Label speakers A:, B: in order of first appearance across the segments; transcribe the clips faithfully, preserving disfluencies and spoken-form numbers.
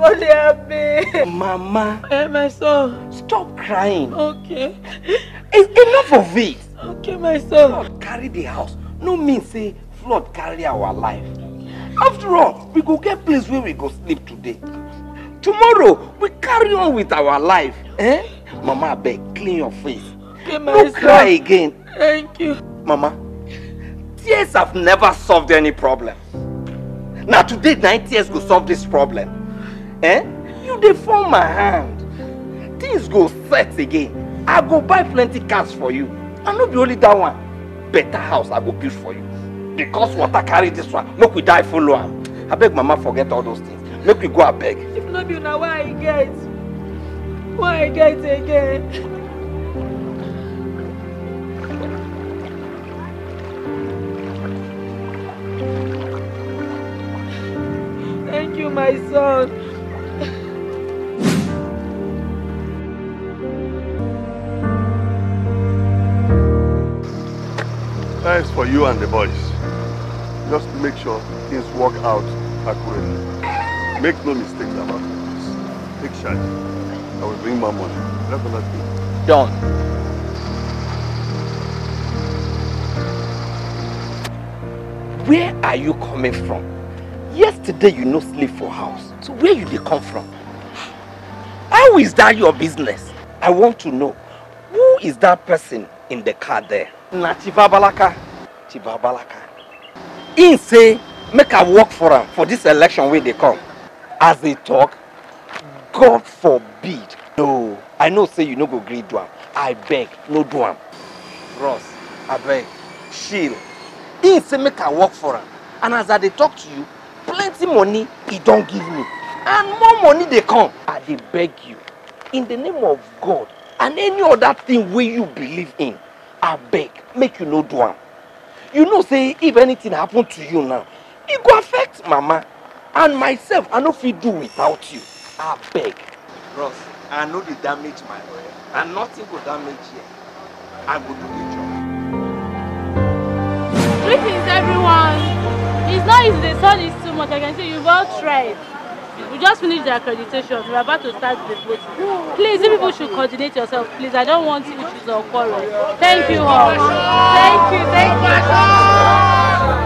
A: only happy.
B: Mama.
A: Hey, my son.
B: Stop crying.
A: Okay.
B: It's enough of it.
A: Okay, my son.
B: Flood carry the house. No mean say flood carry our life. After all, we go get place where we go sleep today. Tomorrow, we carry on with our life. Eh? Mama, beg, clean your face.
A: Okay, my
B: Don't
A: son.
B: cry again.
A: Thank you.
B: Mama, tears have never solved any problem. Now today, nine tears go solve this problem. Eh? You dey form my hand. Things go set again. I go buy plenty cars for you. And not be only that one. Better house I go build for you. Because water carry this one, make we die follow am. I beg Mama forget all those things. Make we go abeg.
A: If not be now, why I get? Why I get again? Thank you, my son.
C: Thanks for you and the boys. Just to make sure things work out accurately. Make no mistake about this. Take charge. I will bring more money. Definitely.
B: Done. Where are you coming from? Yesterday you no sleep for house. So where you dey come from? How is that your business? I want to know. Who is that person in the car there? Na Chivabalaka. Chivabalaka. He say, make I work for him for this election where they come. As they talk, God forbid. No, I know say you no go gree do am. I beg, no do am. Ross, I beg, chill. He say make I work for him. And as I dey talk to you, plenty money he don't give me. And more money they come. I dey beg you, in the name of God and any other thing where you believe in, I beg, make you no do am. You know say if anything happen to you now, it go affect Mama. And myself, I no fit do without you. I beg. Ross, I know the damage my oil. And nothing will damage here. I go do the job.
D: Greetings everyone. It's not easy, the sun is too much. I can see you've all tried. We just finished the accreditation. We're about to start the voting. Please, you people should coordinate yourself, please. I don't want issues or quarrels. Thank you all. Thank you, thank you.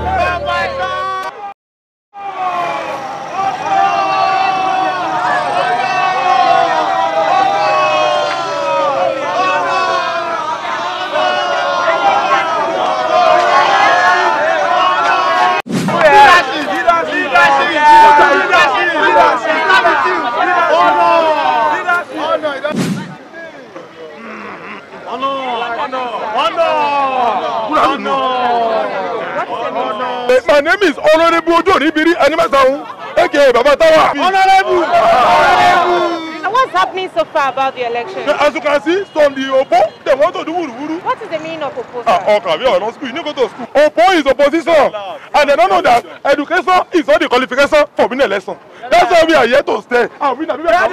C: My name is Honorable Ojo Ibiri Animasound. Okay, Baba Tawa. Honorable.
E: So what's happening so far about the election?
C: As you can see, some the Oppo, they want to do wuru wuru.
E: What is the meaning of Oppo?
C: Ah, okay, we are not school. You need to go to school. Oppo is opposition, and they don't know that education is not the qualification for winning election. That's why we are here to stay. And we are yeah,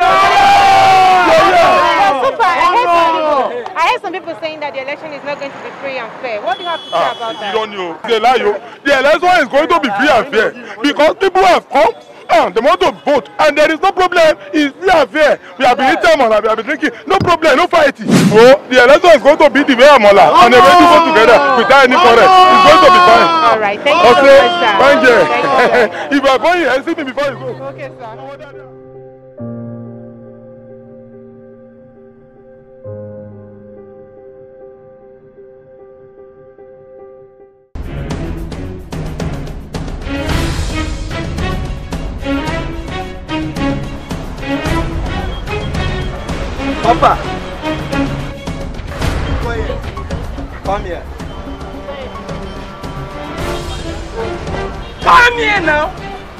E: yeah. So far, I heard some people. I heard some people saying that the election is not going to be free and fair. What do you have to say ah, about that?
C: You don't know. They lie you. The election is going to be free and fair because people have come. Ah, they want to vote, and there is no problem. It's free and fair. We have been eating Amola, we have been drinking. No problem, no fighting. So the election is going to be the way Amola, oh, and everything go together without any quarrel. It's going to be fine.
E: All right, thank you so much, sir.
C: Thank you. Thank you. If you are going here, see me before you go.
E: Okay, sir.
B: Papa! Come here. Come here now!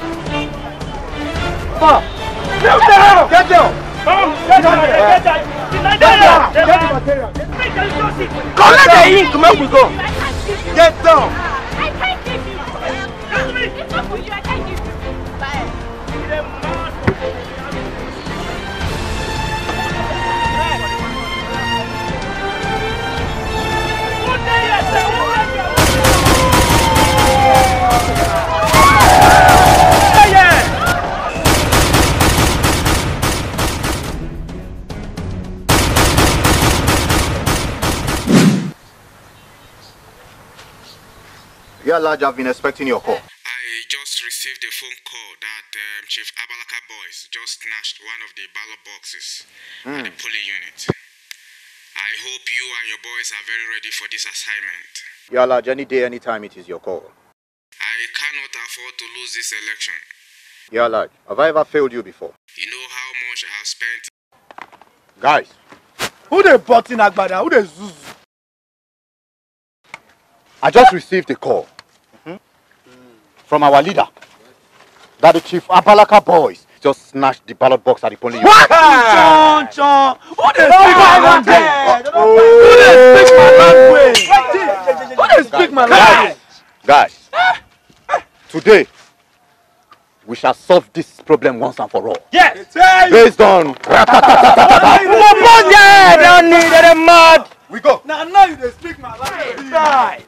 B: Papa! Get down! Get down! Get down! Get down! Get down! Get the material! Collect the ink! Make we go! Get down!
D: I can't give you! It's not for you, I can't give you! Bye!
F: Yeah, Lodge, I've been expecting your call.
G: I just received a phone call that um, Chief Abalaka boys just snatched one of the ballot boxes
F: Mm.
G: at the polling unit. I hope you and your boys are very ready for this assignment.
F: Yeah, Lodge, any day, anytime it is your call.
G: I cannot afford to lose this election.
F: Yeah, Lodge, have I ever failed you before?
G: You know how much I have spent.
F: Guys.
C: Who they bought in Agbada? Who they zuz?
F: I just received a call mm-hmm. from our leader that the Chief Abalaka boys just snatched the ballot box at the polling unit.
C: What? Chon, Chon. Who they speak my language? Who they speak my language? Who they speak my language?
F: Guys, today we shall solve this problem once and for all.
C: Yes.
F: Based on. We go.
C: Now, now you they speak my language. Right.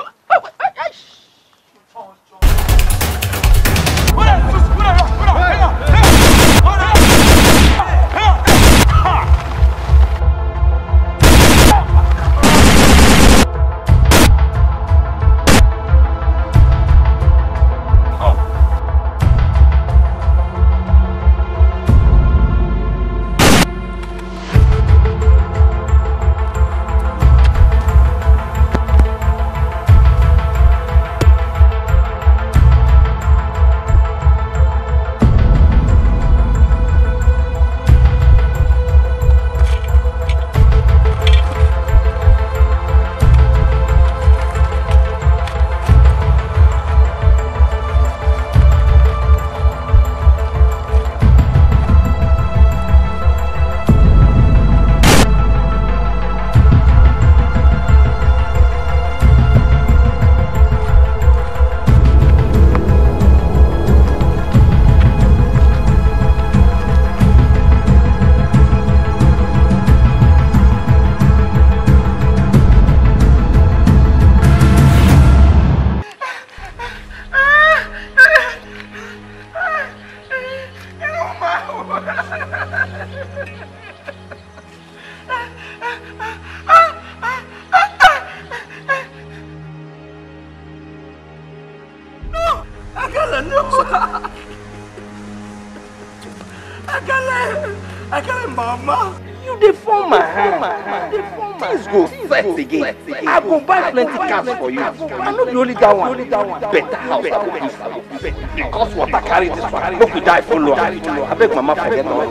B: I go buy plenty cars for you. I'm not the only that one. Better house I will do. Because water carry this one. Hope you die follow. I beg mama forget all.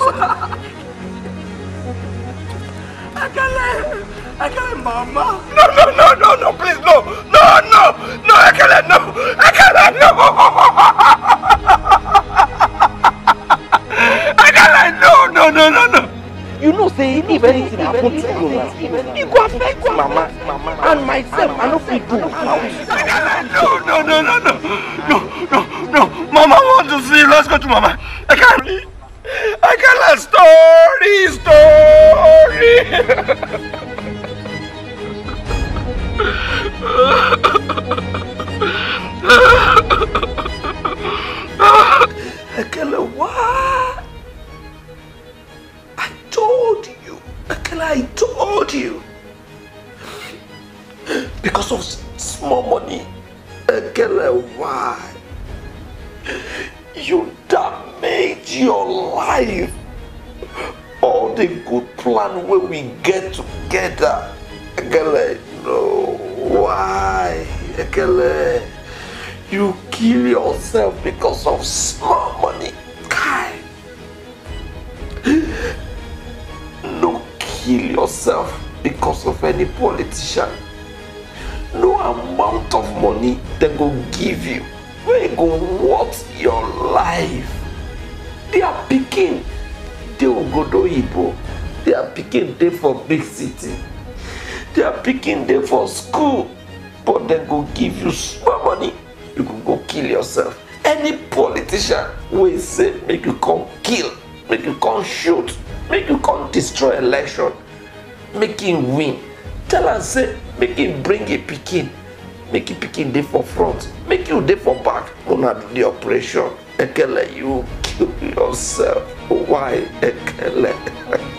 C: Akele, Akele, mama. No, no, no, no, no, please, no, no, no, no, Akele, no, Akele, no. Akele, no, no, no, no, no.
B: You know, say if anything happens to you now, it go affect mama, mama, and myself. I don't feel good without you.
C: No, no, no, no, no, no, no, no. Mama wants to see you. Let's go to mama. I can't. I can't. Story, story. Akele, what? I told you. Akele, I told you. Because of small money. Akele, why? You damage your life. All the good plan when we get together. Akele, no. Why? Akele, you kill yourself because of small money. Kai. No, kill yourself because of any politician. No amount of money they go give you. They go worth your life. They are picking. They will go to Igbo. They are picking there for big city. They are picking there for school. But they go give you small money. You can go kill yourself. Any politician will say make you come kill, make you come shoot, make you come destroy election, make him win. Tell am say make him bring a pikin, make him pikin dey for front, make you dey for back. Una do the operation. Ekele, you kill yourself. Why, Ekele?